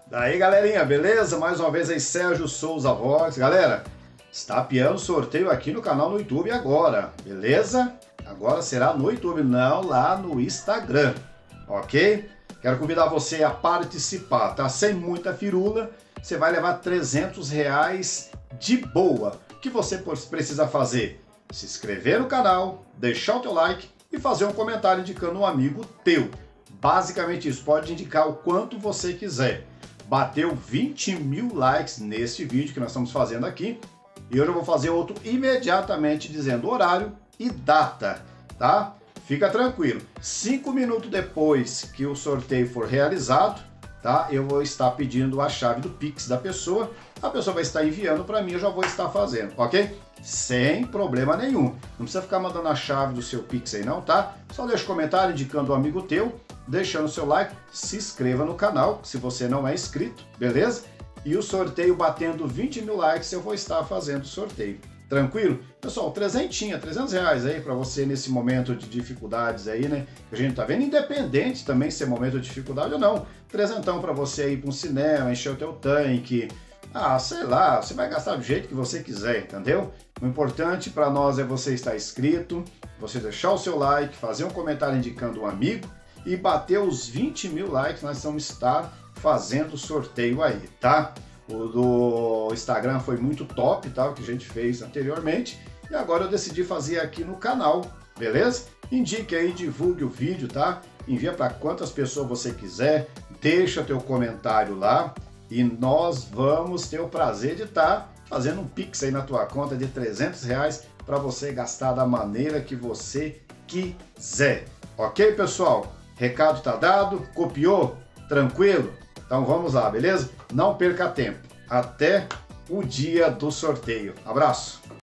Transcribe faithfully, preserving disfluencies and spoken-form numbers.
Daí, galerinha, beleza? Mais uma vez aí, Sérgio Souza Vox. Galera, está piando sorteio aqui no canal no YouTube agora, beleza? Agora será no YouTube, não lá no Instagram, ok? Quero convidar você a participar, tá? Sem muita firula, você vai levar trezentos reais de boa. O que você precisa fazer? Se inscrever no canal, deixar o teu like e fazer um comentário indicando um amigo teu. Basicamente isso, pode indicar o quanto você quiser. Bateu vinte mil likes nesse vídeo que nós estamos fazendo aqui. E hoje eu vou fazer outro imediatamente dizendo horário e data, tá? Fica tranquilo. Cinco minutos depois que o sorteio for realizado, tá? Eu vou estar pedindo a chave do Pix da pessoa. A pessoa vai estar enviando para mim, eu já vou estar fazendo, ok? Sem problema nenhum. Não precisa ficar mandando a chave do seu Pix aí não, tá? Só deixa um comentário indicando um amigo teu, deixando o seu like, se inscreva no canal, se você não é inscrito, beleza? E o sorteio batendo vinte mil likes, eu vou estar fazendo o sorteio. Tranquilo? Pessoal, trezentinha, trezentos reais aí para você nesse momento de dificuldades aí, né? Que a gente tá vendo, independente também se é momento de dificuldade ou não. Trezentão para você ir para um cinema, encher o teu tanque. Ah, sei lá, você vai gastar do jeito que você quiser, entendeu? O importante para nós é você estar inscrito, você deixar o seu like, fazer um comentário indicando um amigo e bater os vinte mil likes, nós vamos estar fazendo o sorteio aí, tá? O do Instagram foi muito top, tá? O que a gente fez anteriormente. E agora eu decidi fazer aqui no canal, beleza? Indique aí, divulgue o vídeo, tá? Envia para quantas pessoas você quiser, deixa teu comentário lá e nós vamos ter o prazer de estar fazendo um Pix aí na tua conta de trezentos reais para você gastar da maneira que você quiser. Ok, pessoal? Recado tá dado? Copiou? Tranquilo? Então vamos lá, beleza? Não perca tempo. Até o dia do sorteio. Abraço!